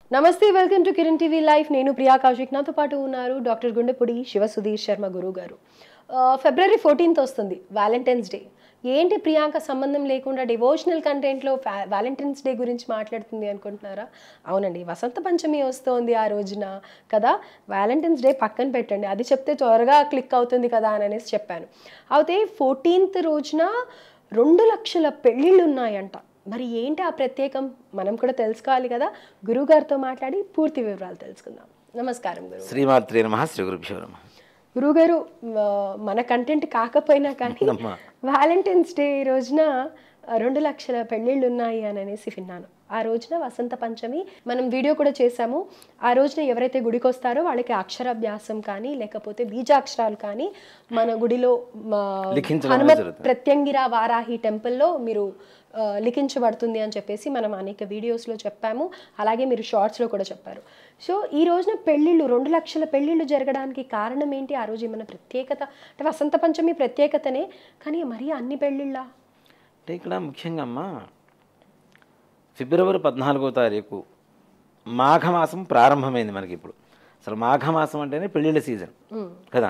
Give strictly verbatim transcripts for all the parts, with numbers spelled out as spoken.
నమస్తే, welcome to Kiran TV live. నేను ప్రియా కౌశిక్. నాతో పాటు ఉన్నారు డాక్టర్ గుండెపూడి శివ సుధీర్ శర్మ గురువు గారు. ఫిబ్రవరి ఫోర్టీన్త్ వస్తుంది, వ్యాలంటైన్స్ డే. ఏంటి ప్రియాంక సంబంధం లేకుండా డివోషనల్ కంటెంట్లో వ్యాలంటైన్స్ డే గురించి మాట్లాడుతుంది అనుకుంటున్నారా? అవునండి, వసంత పంచమి వస్తోంది ఆ రోజున కదా. వ్యాలంటైన్స్ డే పక్కన పెట్టండి, అది చెప్తే త్వరగా క్లిక్ అవుతుంది కదా అని అనేసి చెప్పాను. అయితే ఫోర్టీన్త్ రోజున రెండు లక్షల పెళ్ళిళ్ళు ఉన్నాయంట. మరి ఏంటి ఆ ప్రత్యేకం, మనం కూడా తెలుసుకోవాలి కదా. గురువుగారితో మాట్లాడి పూర్తి వివరాలు తెలుసుకుందాం. నమస్కారం గురువు. శ్రీమాత్రే నమః. శ్రీ గురుభ్యో నమః. గురువుగారు, మన కంటెంట్ కాకపోయినా కానీ వ్యాలంటైన్స్ డే రోజున రెండు లక్షల పెళ్ళిళ్ళు ఉన్నాయి అని అనేసి విన్నాను. ఆ రోజున వసంత పంచమి, మనం వీడియో కూడా చేశాము. ఆ రోజున ఎవరైతే గుడికి వస్తారో వాళ్ళకి అక్షరాభ్యాసం కానీ లేకపోతే బీజాక్షరాలు కానీ మన గుడిలో హనుమత్ ప్రత్యంగిర వారాహి టెంపుల్లో మీరు లిఖించబడుతుంది అని చెప్పేసి మనం అనేక వీడియోస్లో చెప్పాము. అలాగే మీరు షార్ట్స్లో కూడా చెప్పారు. సో ఈ రోజున పెళ్ళిళ్ళు, రెండు లక్షల పెళ్ళిళ్ళు జరగడానికి కారణం ఏంటి? ఆ రోజు ఏమైనా ప్రత్యేకత? అంటే వసంత పంచమి ప్రత్యేకతనే, కానీ మరీ అన్ని పెళ్ళిళ్ళ అంటే ఇక్కడ ముఖ్యంగా అమ్మ, ఫిబ్రవరి పద్నాలుగో తారీఖు మాఘమాసం ప్రారంభమైంది మనకి. ఇప్పుడు అసలు మాఘమాసం అంటేనే పెళ్ళిళ్ళ సీజన్ కదా.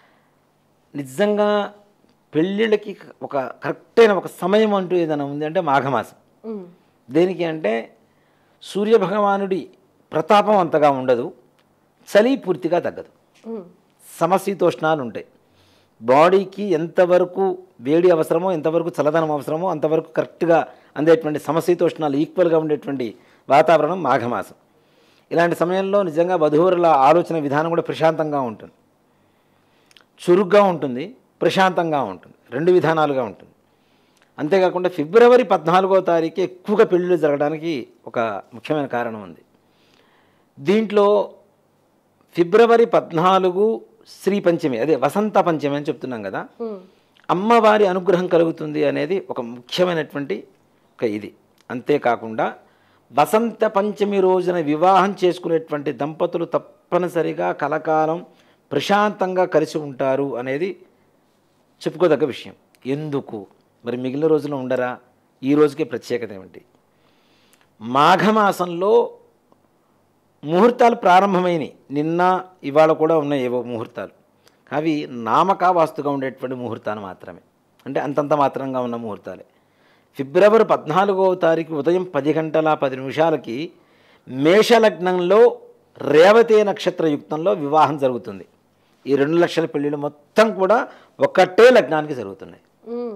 నిజంగా పెళ్ళిళ్ళకి ఒక కరెక్ట్ అయిన ఒక సమయం అంటూ ఏదైనా ఉంది అంటే మాఘమాసం. దేనికి అంటే సూర్యభగవానుడి ప్రతాపం అంతగా ఉండదు, చలి పూర్తిగా తగ్గదు, సమశీతోష్ణాలు ఉంటాయి. బాడీకి ఎంతవరకు వేడి అవసరమో, ఎంతవరకు చల్లదనం అవసరమో అంతవరకు కరెక్ట్గా అందేటువంటి సమశీతోష్ణాలు ఈక్వల్గా ఉండేటువంటి వాతావరణం మాఘమాసం. ఇలాంటి సమయంలో నిజంగా వధూవరుల ఆలోచన విధానం కూడా ప్రశాంతంగా ఉంటుంది, చురుగ్గా ఉంటుంది, ప్రశాంతంగా ఉంటుంది, రెండు విధానాలుగా ఉంటుంది. అంతేకాకుండా ఫిబ్రవరి పద్నాలుగో తారీఖు ఎక్కువగా పెళ్ళిళ్ళు జరగడానికి ఒక ముఖ్యమైన కారణం ఉంది. దీంట్లో ఫిబ్రవరి పద్నాలుగు శ్రీ పంచమి, అదే వసంత పంచమి అని చెప్తున్నాం కదా. అమ్మవారి అనుగ్రహం కలుగుతుంది అనేది ఒక ముఖ్యమైనటువంటి ఒక ఇది. అంతేకాకుండా వసంత పంచమి రోజున వివాహం చేసుకునేటువంటి దంపతులు తప్పనిసరిగా కలకాలం ప్రశాంతంగా కలిసి ఉంటారు అనేది చెప్పుకోదగ్గ విషయం. ఎందుకు మరి మిగిలిన రోజుల్లో ఉండరా? ఈ రోజుకే ప్రత్యేకత ఏమిటి? మాఘమాసంలో ముహూర్తాలు ప్రారంభమైనవి. నిన్న ఇవాళ కూడా ఉన్నాయి ఏవో ముహూర్తాలు. అవి నామకా వాస్తుగా ఉండేటువంటి ముహూర్తాలు మాత్రమే, అంటే అంతంత మాత్రంగా ఉన్న ముహూర్తాలే. ఫిబ్రవరి పద్నాలుగవ తారీఖు ఉదయం పది గంటల పది నిమిషాలకి మేషలగ్నంలో రేవతి నక్షత్ర యుక్తంలో వివాహం జరుగుతుంది. ఈ రెండు లక్షల పెళ్ళిళ్ళు మొత్తం కూడా ఒకటే లగ్నానికి జరుగుతున్నాయి.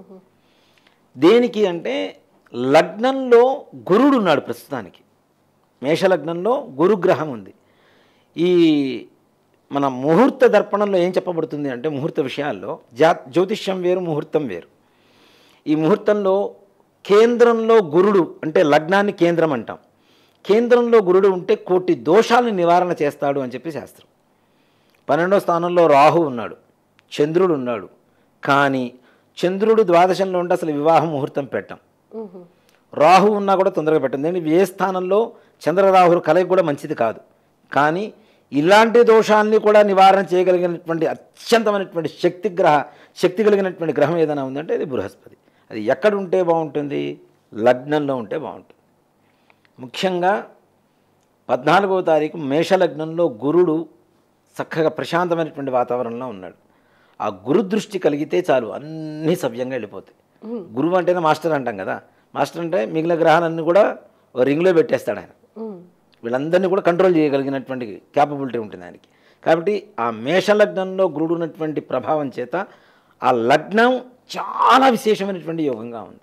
దేనికి అంటే లగ్నంలో గురుడు ఉన్నాడు ప్రస్తుతానికి. మేషలగ్నంలో గురుగ్రహం ఉంది. ఈ మన ముహూర్త దర్పణంలో ఏం చెప్పబడుతుంది అంటే, ముహూర్త విషయాల్లో జా జ్యోతిష్యం వేరు, ముహూర్తం వేరు. ఈ ముహూర్తంలో కేంద్రంలో గురుడు అంటే లగ్నాన్ని కేంద్రం అంటాం. కేంద్రంలో గురుడు ఉంటే కోటి దోషాలను నివారణ చేస్తాడు అని చెప్పి శాస్త్రం. పన్నెండో స్థానంలో రాహు ఉన్నాడు, చంద్రుడు ఉన్నాడు. కానీ చంద్రుడు ద్వాదశంలో ఉంటే అసలు వివాహ ముహూర్తం పెట్టాం. రాహు ఉన్నా కూడా తొందరగా పెట్టం. నేను ఏ స్థానంలో చంద్రరాహులు కలయిక కూడా మంచిది కాదు. కానీ ఇలాంటి దోషాన్ని కూడా నివారణ చేయగలిగినటువంటి అత్యంతమైనటువంటి శక్తి గ్రహ శక్తి కలిగినటువంటి గ్రహం ఏదైనా ఉందంటే అది బృహస్పతి. అది ఎక్కడ ఉంటే బాగుంటుంది? లగ్నంలో ఉంటే బాగుంటుంది. ముఖ్యంగా పద్నాలుగవ తారీఖు మేషలగ్నంలో గురుడు చక్కగా ప్రశాంతమైనటువంటి వాతావరణంలో ఉన్నాడు. ఆ గురు దృష్టి కలిగితే చాలు, అన్నీ సవ్యంగా వెళ్ళిపోతాయి. గురువు అంటేనే మాస్టర్ అంటాం కదా. మాస్టర్ అంటే మిగిలిన గ్రహాలన్నీ కూడా రింగ్లో పెట్టేస్తాడు ఆయన. వీళ్ళందరినీ కూడా కంట్రోల్ చేయగలిగినటువంటి క్యాపబిలిటీ ఉంటుంది ఆయనకి. కాబట్టి ఆ మేషలగ్నంలో గురుడు ఉన్నటువంటి ప్రభావం చేత ఆ లగ్నం చాలా విశేషమైనటువంటి యోగంగా ఉంది.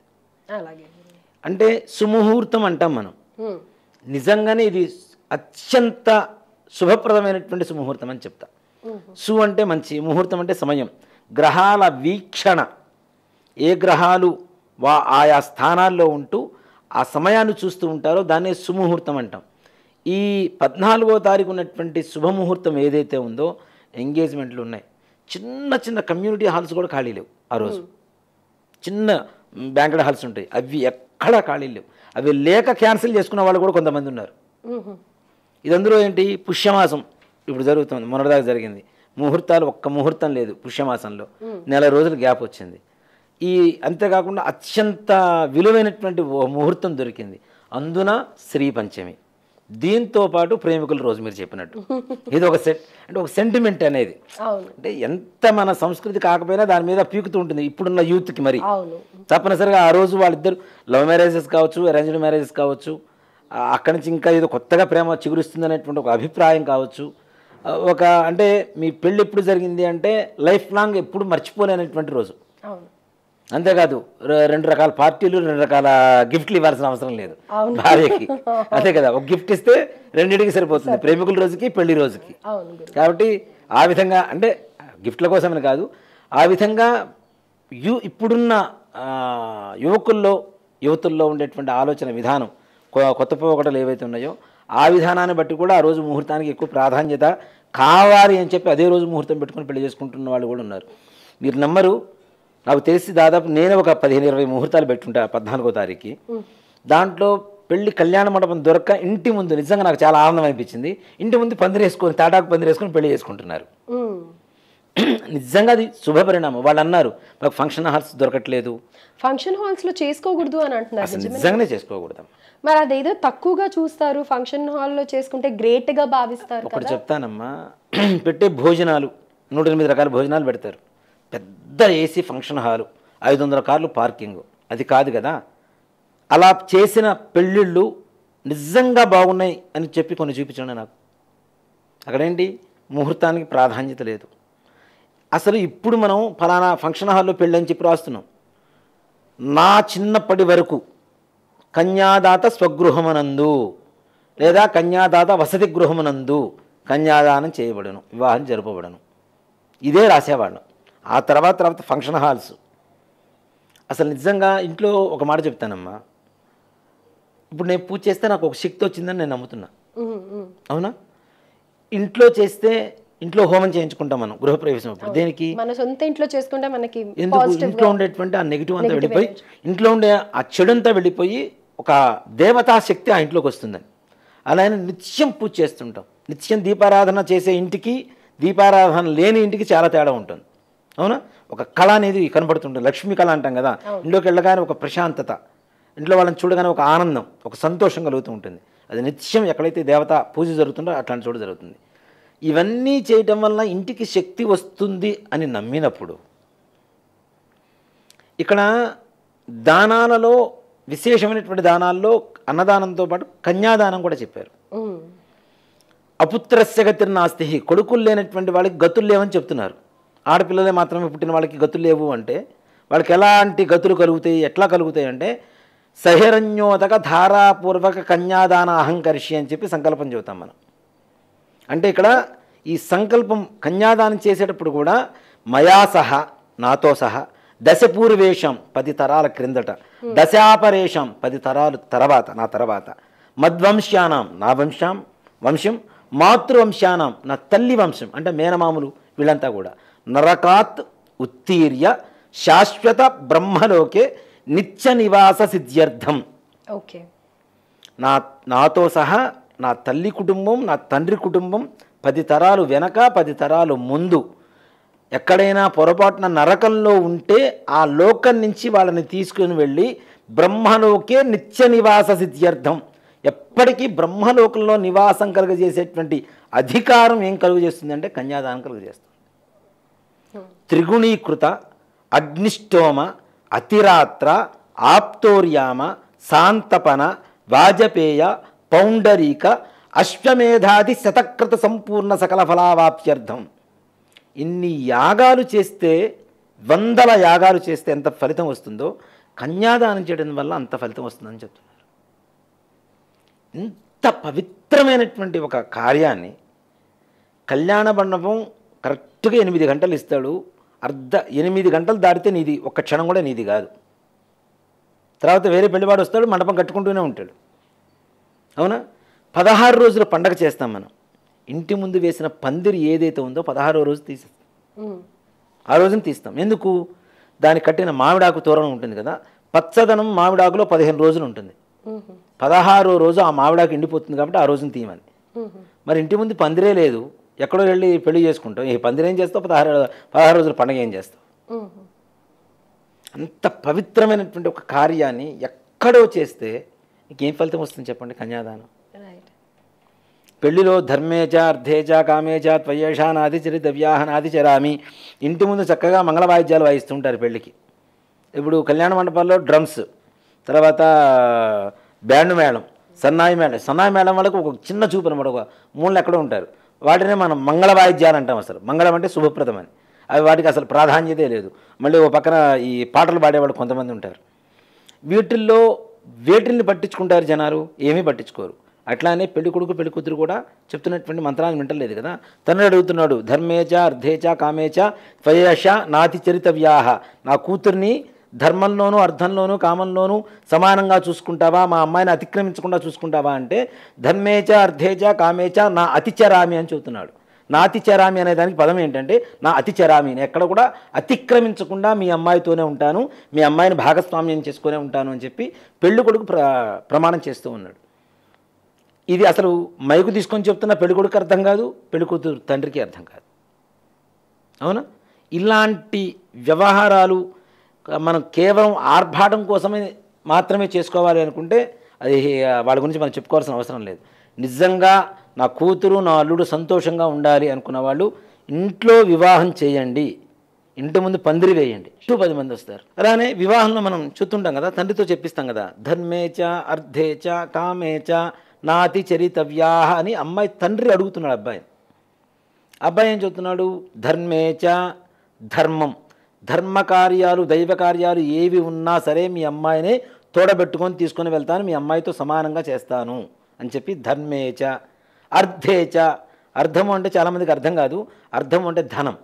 అంటే సుముహూర్తం అంటాం మనం. నిజంగానే ఇది అత్యంత శుభప్రదమైనటువంటి సుముహూర్తం అని చెప్తా. సు అంటే మంచి, ముహూర్తం అంటే సమయం, గ్రహాల వీక్షణ. ఏ గ్రహాలు వా ఆయా స్థానాల్లో ఉంటూ ఆ సమయాన్ని చూస్తూ ఉంటారో దాన్నే సుముహూర్తం అంటాం. ఈ పద్నాలుగో తారీఖు ఉన్నటువంటి శుభముహూర్తం ఏదైతే ఉందో, ఎంగేజ్మెంట్లు ఉన్నాయి. చిన్న చిన్న కమ్యూనిటీ హాల్స్ కూడా ఖాళీ లేవు ఆ రోజు. చిన్న బ్యాంకెట్ హాల్స్ ఉంటాయి, అవి ఎక్కడా ఖాళీ లేవు. అవి లేక క్యాన్సిల్ చేసుకున్న వాళ్ళు కూడా కొంతమంది ఉన్నారు. ఇదందరూ ఏంటి, పుష్యమాసం ఇప్పుడు జరుగుతుంది, మొన్నటిదాకా జరిగింది. ముహూర్తాలు ఒక్క ముహూర్తం లేదు పుష్యమాసంలో, నెల రోజులు గ్యాప్ వచ్చింది. ఈ అంతేకాకుండా అత్యంత విలువైనటువంటి ముహూర్తం దొరికింది. అందున శ్రీ పంచమి. దీంతో పాటు ప్రేమికుల రోజు మీరు చెప్పినట్టు ఇది ఒక సెట్ అంటే ఒక సెంటిమెంట్ అనేది అంటే ఎంత మన సంస్కృతి కాకపోయినా దాని మీద పీకుతూ ఉంటుంది ఇప్పుడున్న యూత్కి. మరి తప్పనిసరిగా ఆ రోజు వాళ్ళిద్దరు లవ్ మ్యారేజెస్ కావచ్చు, అరేంజ్డ్ మ్యారేజెస్ కావచ్చు, అక్కడి నుంచి ఇంకా ఏదో కొత్తగా ప్రేమ చిగురుస్తుంది అనేటువంటి ఒక అభిప్రాయం కావచ్చు, ఒక అంటే మీ పెళ్ళి ఎప్పుడు జరిగింది అంటే లైఫ్ లాంగ్ ఎప్పుడు మర్చిపోలేనటువంటి రోజు. అంతేకాదు రెండు రకాల పార్టీలు, రెండు రకాల గిఫ్ట్లు ఇవ్వాల్సిన అవసరం లేదు భార్యకి. అంతే కదా, ఒక గిఫ్ట్ ఇస్తే రెండింటికి సరిపోతుంది, ప్రేమికుల రోజుకి పెళ్లి రోజుకి. కాబట్టి ఆ విధంగా అంటే గిఫ్ట్ల కోసమని కాదు, ఆ విధంగా యు ఇప్పుడున్న యువకుల్లో యువతుల్లో ఉండేటువంటి ఆలోచన విధానం, కొత్త పోకడలు ఏవైతే ఉన్నాయో ఆ విధానాన్ని బట్టి కూడా ఆ రోజు ముహూర్తానికి ఎక్కువ ప్రాధాన్యత కావాలి అని చెప్పి అదే రోజు ముహూర్తం పెట్టుకుని పెళ్లి చేసుకుంటున్న వాళ్ళు కూడా ఉన్నారు. మీరు నమ్మరు, నాకు తెలిసి దాదాపు నేను ఒక పదిహేను ఇరవై ముహూర్తాలు పెట్టుంటా పద్నాలుగో తారీఖుకి. దాంట్లో పెళ్లి కళ్యాణ మండపం దొరక్క ఇంటి ముందు నిజంగా నాకు చాలా ఆనందం అనిపించింది. ఇంటి ముందు పందిరేసుకొని తాటాకు పందిరేసుకొని పెళ్లి చేసుకుంటున్నారు. నిజంగా అది శుభ పరిణామం. వాళ్ళు అన్నారు మాకు ఫంక్షన్ హాల్స్ దొరకట్లేదు, ఫంక్షన్ హాల్స్ లో చేసుకోకూడదు అని అంటున్నారు. నిజంగానే చేసుకోకూడదు. మరి అదేదో తక్కువగా చూస్తారు, ఫంక్షన్ హాల్లో చేసుకుంటే గ్రేట్ గా భావిస్తారు. ఒకటి చెప్తానమ్మా, పెట్టే భోజనాలు నూట ఎనిమిది రకాల భోజనాలు పెడతారు, పెద్ద ఏసీ ఫంక్షన్ హాలు, ఐదు వందల కార్లు పార్కింగ్, అది కాదు కదా. అలా చేసిన పెళ్ళిళ్ళు నిజంగా బాగున్నాయి అని చెప్పి కొన్ని చూపించండి నాకు. అక్కడేంటి ముహూర్తానికి ప్రాధాన్యత లేదు. అసలు ఇప్పుడు మనం ఫలానా ఫంక్షన్ హాల్లో పెళ్ళి అని చెప్పి రాస్తున్నాం. నా చిన్నప్పటి వరకు కన్యాదాత స్వగృహమనందు లేదా కన్యాదాత వసతి గృహమనందు కన్యాదానం చేయబడను, వివాహం జరపబడను, ఇదే రాసేవాళ్ళం. ఆ తర్వాత తర్వాత ఫంక్షన్ హాల్స్. అసలు నిజంగా ఇంట్లో ఒక మాట చెప్తానమ్మా, ఇప్పుడు నేను పూజ చేస్తే నాకు ఒక శక్తి వచ్చిందని నేను నమ్ముతున్నా, అవునా? ఇంట్లో చేస్తే ఇంట్లో హోమం చేయించుకుంటాం మనం గృహప్రవేశం అప్పుడు. దేనికి? మన సొంత ఇంట్లో చేసుకుంటే మనకి ఎందుకు? ఇంట్లో ఉండేటువంటి ఆ నెగిటివ్ అంతా వెళ్ళిపోయి, ఇంట్లో ఉండే ఆ చెడంతా వెళ్ళిపోయి ఒక దేవతా శక్తి ఆ ఇంట్లోకి వస్తుందని అలా నిత్యం పూజ చేస్తుంటాం. నిత్యం దీపారాధన చేసే ఇంటికి దీపారాధన లేని ఇంటికి చాలా తేడా ఉంటుంది, అవునా? ఒక కళ అనేది కనపడుతుంటుంది, లక్ష్మీ కళ అంటాం కదా. ఇంట్లోకి వెళ్ళగానే ఒక ప్రశాంతత, ఇంట్లో వాళ్ళని చూడగానే ఒక ఆనందం, ఒక సంతోషం కలుగుతూ ఉంటుంది. అది నిత్యం ఎక్కడైతే దేవత పూజ జరుగుతుందో అట్లాంటి చోటు జరుగుతుంది. ఇవన్నీ చేయటం వల్ల ఇంటికి శక్తి వస్తుంది అని నమ్మినప్పుడు, ఇక్కడ దానాలలో విశేషమైనటువంటి దానాల్లో అన్నదానంతో పాటు కన్యాదానం కూడా చెప్పారు. అపుత్రస్య గతిర్నాస్తి, కొడుకులు లేనటువంటి వాళ్ళకి గతులు లేవని చెప్తున్నారు. ఆడపిల్లలే మాత్రమే పుట్టిన వాళ్ళకి గతులు లేవు అంటే వాళ్ళకి ఎలాంటి గతులు కలుగుతాయి, ఎట్లా కలుగుతాయి అంటే సహిరణ్యోదక ధారాపూర్వక కన్యాదాన అహంకర్షి అని చెప్పి సంకల్పం చెబుతాం మనం. అంటే ఇక్కడ ఈ సంకల్పం కన్యాదానం చేసేటప్పుడు కూడా మయా సహా, నాతో సహా, దశపూర్వేషం పది తరాల క్రిందట, దశాపరేషం పది తరాలు తర్వాత నా తర్వాత, మద్వంశ్యానాం నా వంశం వంశం, మాతృవంశానాం నా తల్లి వంశం అంటే మేనమాములు వీళ్ళంతా కూడా నరకాత్ ఉత్తీర్య శాశ్వత బ్రహ్మలోకే నిత్య నివాస సిద్ధ్యర్థం. ఓకే, నా నాతో సహా నా తల్లి కుటుంబం, నా తండ్రి కుటుంబం పది తరాలు వెనక పది తరాలు ముందు ఎక్కడైనా పొరపాటున నరకంలో ఉంటే ఆ లోకం నుంచి వాళ్ళని తీసుకుని వెళ్ళి బ్రహ్మలోకే నిత్య నివాస సిద్ధ్యర్థం, ఎప్పటికీ బ్రహ్మలోకంలో నివాసం కలుగజేసేటువంటి అధికారం ఏం కలుగజేస్తుంది అంటే కన్యాదానం కలుగజేస్తుంది. త్రిగుణీకృత అగ్నిష్టోమ అతిరాత్ర ఆప్తోర్యామ శాంతపన వాజపేయ పౌండరీక అశ్వమేధాది శతకృత సంపూర్ణ సకల ఫలావాప్త్యర్థం. ఇన్ని యాగాలు చేస్తే, వందల యాగాలు చేస్తే ఎంత ఫలితం వస్తుందో కన్యాదానం చేయడం వల్ల అంత ఫలితం వస్తుందని చెప్తున్నారు. ఇంత పవిత్రమైనటువంటి ఒక కార్యాన్ని కళ్యాణ మండపం కరెక్ట్గా ఎనిమిది గంటలు ఇస్తాడు. అర్ధ ఎనిమిది గంటలు దాటితే నీది ఒక్క క్షణం కూడా నీది కాదు. తర్వాత వేరే పెళ్లివాడు వస్తాడు, మండపం కట్టుకుంటూనే ఉంటాడు, అవునా? పదహారు రోజుల పండగ చేస్తాం మనం. ఇంటి ముందు వేసిన పందిరి ఏదైతే ఉందో పదహారో రోజు తీసేస్తాం, ఆ రోజున తీస్తాం. ఎందుకు? దానికి కట్టిన మామిడాకు తోరణం ఉంటుంది కదా, పచ్చదనం మామిడాకులో పదిహేను రోజులు ఉంటుంది. పదహారో రోజు ఆ మామిడాకు ఎండిపోతుంది కాబట్టి ఆ రోజున తీయమని. మరి ఇంటి ముందు పందిరే లేదు, ఎక్కడో వెళ్ళి పెళ్లి చేసుకుంటాం, ఈ పందిరి ఏం చేస్తావు? పదహారు పదహారు రోజుల పండుగ ఏం చేస్తావు? అంత పవిత్రమైనటువంటి ఒక కార్యాన్ని ఎక్కడో చేస్తే నీకేం ఫలితం వస్తుంది చెప్పండి? కన్యాదానం. పెళ్లిలో ధర్మేచ అర్థేచ కామేచ త్వయేష నాది చరితవ్యాహ నాది చరామి ఇంటి ముందు చక్కగా మంగళ వాయిద్యాలు వాయిస్తుంటారు పెళ్ళికి. ఇప్పుడు కళ్యాణ మండపాల్లో డ్రమ్స్, తర్వాత బ్యాండ్ మేళం, సన్నాయి మేళం. సన్నాయి మేళం వాళ్ళకు ఒక చిన్న చూపు అనమాట, ఒక మూలలు ఎక్కడో ఉంటారు. వాటినే మనం మంగళ వాయిద్యాలు అంటాం. అసలు మంగళం అంటే శుభప్రదం అని. అవి వాటికి అసలు ప్రాధాన్యతే లేదు. మళ్ళీ ఓ పక్కన ఈ పాటలు పాడేవాళ్ళు కొంతమంది ఉంటారు. వీటిల్లో వేటిల్ని పట్టించుకుంటారు జనాలు? ఏమీ పట్టించుకోరు. అట్లానే పెళ్లి కొడుకు పెళ్లి కూతురు కూడా చెప్తున్నటువంటి మంత్రాన్ని వింటలేదు కదా. తండ్రి అడుగుతున్నాడు, ధర్మేచ అర్థేచ కామేచ త్వయేష నాతి చరితవ్యాహ, నా కూతుర్ని ధర్మంలోనూ అర్థంలోనూ కామంలోనూ సమానంగా చూసుకుంటావా, మా అమ్మాయిని అతిక్రమించకుండా చూసుకుంటావా అంటే ధర్మేచ అర్థేచ కామేచ నా అతిచరామి అని చెబుతున్నాడు. నా అతిచరామి అనే దానికి పదం ఏంటంటే నా అతిచరామి, ఎక్కడ కూడా అతిక్రమించకుండా మీ అమ్మాయితోనే ఉంటాను, మీ అమ్మాయిని భాగస్వామ్యం చేసుకునే ఉంటాను అని చెప్పి పెళ్లి కొడుకు ప్ర ప్రమాణం చేస్తూ ఉన్నాడు. ఇది అసలు మైకు తీసుకొని చెప్తున్న పెళ్లి కొడుకు అర్థం కాదు, పెళ్లి కూతురు తండ్రికి అర్థం కాదు. అవునా? ఇలాంటి వ్యవహారాలు మనం కేవలం ఆర్భాటం కోసమే మాత్రమే చేసుకోవాలి అనుకుంటే అది వాళ్ళ గురించి మనం చెప్పుకోవాల్సిన అవసరం లేదు. నిజంగా నా కూతురు నా అల్లుడు సంతోషంగా ఉండాలి అనుకున్న వాళ్ళు ఇంట్లో వివాహం చేయండి, ఇంటి ముందు పందిరి వేయండి, చుట్టూ పది మంది వస్తారు. అలానే వివాహంలో మనం చూస్తుంటాం కదా, తండ్రితో చెప్పిస్తాం కదా, ధర్మేచ అర్థేచ కామేచ నాతి చరితవ్యాహ అని అమ్మాయి తండ్రి అడుగుతున్నాడు అబ్బాయిని. అబ్బాయి ఏం చెప్తున్నాడు? ధర్మేచ, ధర్మం, ధర్మ కార్యాలు దైవ కార్యాలు ఏవి ఉన్నా సరే మీ అమ్మాయినే తోడబెట్టుకొని తీసుకొని వెళ్తాను, మీ అమ్మాయితో సమానంగా చేస్తాను అని చెప్పి ధర్మేచ. అర్థేచ, అర్థము అంటే చాలామందికి అర్థం కాదు, అర్థం అంటే ధనం.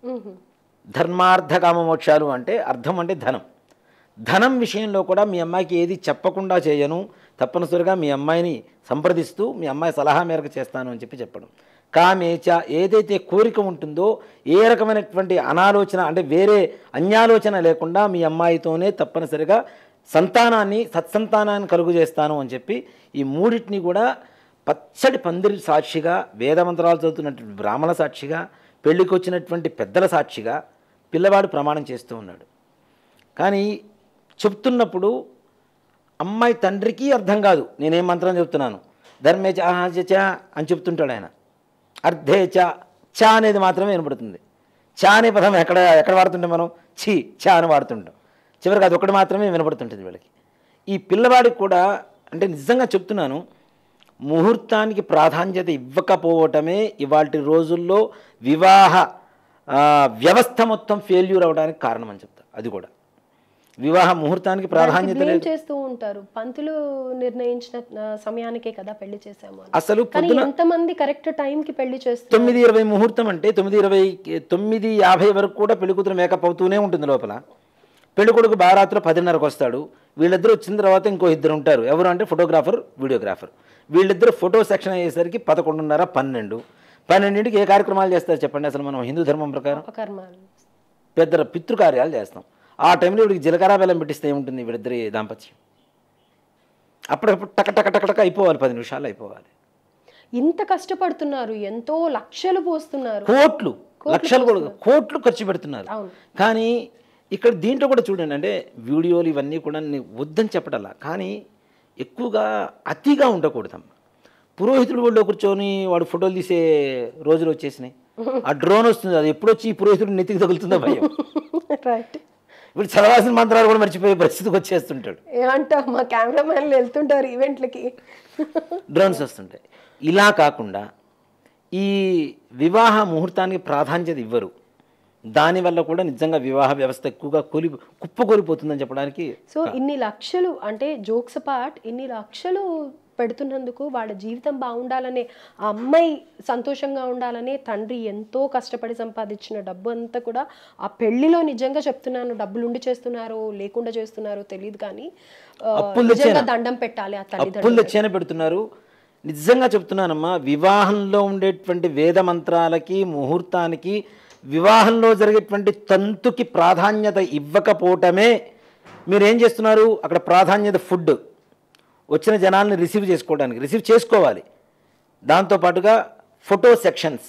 ధర్మార్థ కామ మోక్షాలు అంటే అర్థం అంటే ధనం. ధనం విషయంలో కూడా మీ అమ్మాయికి ఏది చెప్పకుండా చేయను, తప్పనిసరిగా మీ అమ్మాయిని సంప్రదిస్తూ మీ అమ్మాయి సలహా మేరకు చేస్తాను అని చెప్పి చెప్పడం. కామేచ, ఏదైతే కోరిక ఉంటుందో ఏ రకమైనటువంటి అనాలోచన అంటే వేరే అన్యాలోచన లేకుండా మీ అమ్మాయితోనే తప్పనిసరిగా సంతానాన్ని సత్సంతానాన్ని కలుగు చేస్తాను అని చెప్పి ఈ మూడింటిని కూడా పచ్చడి పందిరి సాక్షిగా, వేదమంత్రాలు చదువుతున్నటువంటి బ్రాహ్మణ సాక్షిగా, పెళ్ళికి వచ్చినటువంటి పెద్దల సాక్షిగా పిల్లవాడు ప్రమాణం చేస్తూ ఉన్నాడు. కానీ చెప్తున్నప్పుడు అమ్మాయి తండ్రికి అర్థం కాదు నేనేం మంత్రం చెప్తున్నాను. ధర్మేచ ఆచ అని చెప్తుంటాడు ఆయన. అర్థేచ, చ అనేది మాత్రమే వినపడుతుంది. చ అనే పదం ఎక్కడ ఎక్కడ వాడుతుంటాం మనం? ఛీ, చ అని వాడుతుంటాం. చివరికి అది ఒకటి మాత్రమే వినపడుతుంటుంది వీళ్ళకి. ఈ పిల్లవాడికి కూడా అంటే నిజంగా చెప్తున్నాను, ముహూర్తానికి ప్రాధాన్యత ఇవ్వకపోవటమే ఇవాళ రోజుల్లో వివాహ వ్యవస్థ మొత్తం ఫెయిల్యూర్ అవడానికి కారణం అని చెప్తా. అది కూడా వివాహ ముహూర్తానికి ప్రాధాన్యత లేదు చేస్తూ ఉంటారు. పంతులు నిర్ణయించిన సమయానికే కదా పెళ్లి చేసాము. అసలు ఎంతమంది కరెక్ట్ టైంకి పెళ్లి చేస్తారు? తొమ్మిది ఇరవై ముహూర్తం అంటే తొమ్మిది ఇరవై తొమ్మిది యాభై వరకు కూడా పెళ్లి కూతురు మేకప్ అవుతూనే ఉంటుంది లోపల. పెళ్లి కొడుకు బారాత్రిలో పదిన్నరకు వస్తాడు. వీళ్ళిద్దరు వచ్చిన తర్వాత ఇంకో ఇద్దరు ఉంటారు. ఎవరు అంటే ఫోటోగ్రాఫర్, వీడియోగ్రాఫర్. వీళ్ళిద్దరు ఫోటో సెక్షన్ అయ్యేసరికి పదకొండున్నర పన్నెండు పన్నెండింటికి ఏ కార్యక్రమాలు చేస్తారు చెప్పండి? అసలు మనం హిందూ ధర్మం ప్రకారం పెద్ద పితృకార్యాలు చేస్తాం. ఆ టైంలో వీడికి జీలకర్ర బెల్లం పెట్టిస్తే ఏముంటుంది వీడిద్దరి దాంపత్యం? అప్పుడప్పుడు టక టక టక టక అయిపోవాలి, పది నిమిషాలు అయిపోవాలి. ఇంత కష్టపడుతున్నారు, ఎంతో లక్షలు పోస్తున్నారు, కోట్లు లక్షలు కూడా కోట్లు ఖర్చు పెడుతున్నారు. కానీ ఇక్కడ దీంట్లో కూడా చూడండి, అంటే వీడియోలు ఇవన్నీ కూడా వద్దని చెప్పటల్లా, కానీ ఎక్కువగా అతిగా ఉండకూడదమ్మ. పురోహితుడు వాళ్ళు కూర్చొని వాడు ఫోటోలు తీసే రోజులు వచ్చేసినాయి. ఆ డ్రోన్ వస్తుంది, అది ఎప్పుడు వచ్చి ఈ పురోహితుడు నెత్తికి తగులుతుందో భయం. ఇప్పుడు చదవాల్సిన మంత్రాలు కూడా మర్చిపోయే పరిస్థితికి వచ్చేస్తుంటాడు. ఏమంటా మా కెమెరామ్యాన్లు వెళ్తుంటారు ఈవెంట్లకి, డ్రోన్స్ వస్తుంటాయి. ఇలా కాకుండా ఈ వివాహ ముహూర్తానికి ప్రాధాన్యత ఇవ్వరు. దానివల్ల కూడా నిజంగా వివాహ వ్యవస్థ ఎక్కువగా కూలి కుప్పకూలిపోతుందని చెప్పడానికి. సో ఇన్ని లక్షలు అంటే జోక్స్ పార్ట్, ఇన్ని లక్షలు పెడుతున్నందుకు వాళ్ళ జీవితం బాగుండాలనే, ఆ అమ్మాయి సంతోషంగా ఉండాలనే తండ్రి ఎంతో కష్టపడి సంపాదించిన డబ్బు అంతా కూడా ఆ పెళ్లిలో నిజంగా చెప్తున్నాను, డబ్బులు ఉండి చేస్తున్నారో లేకుండా చేస్తున్నారో తెలియదు, కానీ దండం పెట్టాలి ఆ తల్లిదండ్రులు పెడుతున్నారు. నిజంగా చెప్తున్నానమ్మా, వివాహంలో ఉండేటువంటి వేద మంత్రాలకి ముహూర్తానికి వివాహంలో జరిగేటువంటి తంతుకి ప్రాధాన్యత ఇవ్వకపోవటమే. మీరేం చేస్తున్నారు అక్కడ? ప్రాధాన్యత ఫుడ్, వచ్చిన జనాల్ని రిసీవ్ చేసుకోవడానికి రిసీవ్ చేసుకోవాలి. దాంతోపాటుగా ఫోటో సెక్షన్స్,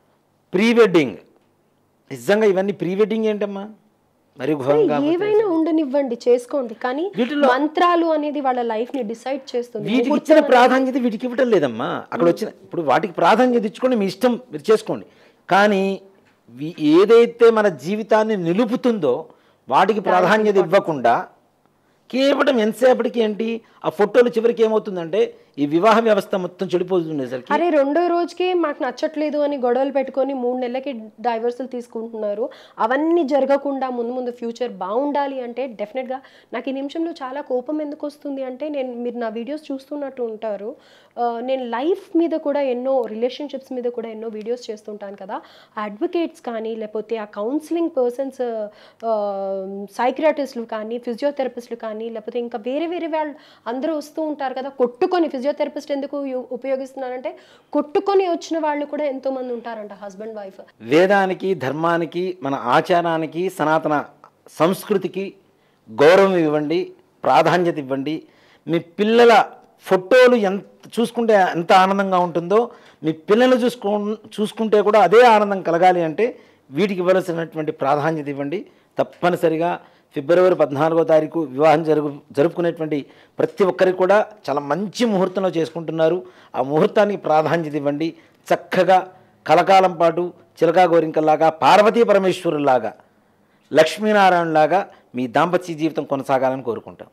ప్రీ వెడ్డింగ్. నిజంగా ఇవన్నీ ప్రీ వెడ్డింగ్ ఏంటమ్మా? మరి ఘోరంగా ఏవైనా ఉండి ఉండనివ్వండి, చేసుకోండి, కానీ మంత్రాలు అనేది వాళ్ళ లైఫ్ ని డిసైడ్ చేస్తుంది. వీటికి ఇచ్చిన ప్రాధాన్యత వీటికి ఇవ్వటం లేదమ్మా. అక్కడ వచ్చిన ఇప్పుడు వాటికి ప్రాధాన్యత ఇచ్చుకోండి, మీ ఇష్టం మీరు చేసుకోండి. కానీ ఏదైతే మన జీవితాన్ని నిలుపుతుందో వాటికి ప్రాధాన్యత ఇవ్వకుండా కేవలం ఎంతసేపటికి ఏంటి ఆ ఫోటోలు చివరికి ఏమవుతుందంటే ఈ వివాహ వ్యవస్థ మొత్తం చెడిపోతుండేసరికి అరే రెండో రోజుకి మాకు నచ్చట్లేదు అని గొడవలు పెట్టుకొని మూడు నెలలకి డైవర్సులు తీసుకుంటున్నారు. అవన్నీ జరగకుండా ముందు ముందు ఫ్యూచర్ బాగుండాలి అంటే డెఫినెట్గా నాకు ఈ నిమిషంలో చాలా కోపం ఎందుకు వస్తుంది అంటే, నేను మీరు నా వీడియోస్ చూస్తున్నట్టు ఉంటారు, నేను లైఫ్ మీద కూడా ఎన్నో రిలేషన్షిప్స్ మీద కూడా ఎన్నో వీడియోస్ చేస్తుంటాను కదా. ఆ అడ్వకేట్స్ కానీ లేకపోతే ఆ కౌన్సిలింగ్ పర్సన్స్, సైక్రియాటిస్టులు కానీ ఫిజియోథెరపిస్టులు కానీ లేకపోతే ఇంకా వేరే వేరే వాళ్ళు అందరూ వస్తూ ఉంటారు కదా. కొట్టుకొని ఫిజియోథెరపిస్ట్ ఎందుకు ఉపయోగిస్తున్నారంటే కొట్టుకొని వచ్చిన వాళ్ళు కూడా ఎంతో మంది ఉంటారంట, హస్బెండ్ వైఫ్. వేదానికి, ధర్మానికి, మన ఆచారానికి, సనాతన సంస్కృతికి గౌరవం ఇవ్వండి, ప్రాధాన్యత ఇవ్వండి. మీ పిల్లల ఫోటోలు ఎంత చూసుకుంటే ఎంత ఆనందంగా ఉంటుందో మీ పిల్లలు చూసుకో చూసుకుంటే కూడా అదే ఆనందం కలగాలి అంటే వీటికి ఇవ్వాల్సినటువంటి ప్రాధాన్యత ఇవ్వండి. తప్పనిసరిగా ఫిబ్రవరి పద్నాలుగో తారీఖు వివాహం జరుగు జరుపుకునేటువంటి ప్రతి ఒక్కరికి కూడా చాలా మంచి ముహూర్తంలో చేసుకుంటున్నారు. ఆ ముహూర్తానికి ప్రాధాన్యత ఇవ్వండి. చక్కగా కలకాలం పాటు చిలకా గోరింకల్లాగా, పార్వతీ పరమేశ్వరులాగా, లక్ష్మీనారాయణలాగా మీ దాంపత్య జీవితం కొనసాగాలని కోరుకుంటాం.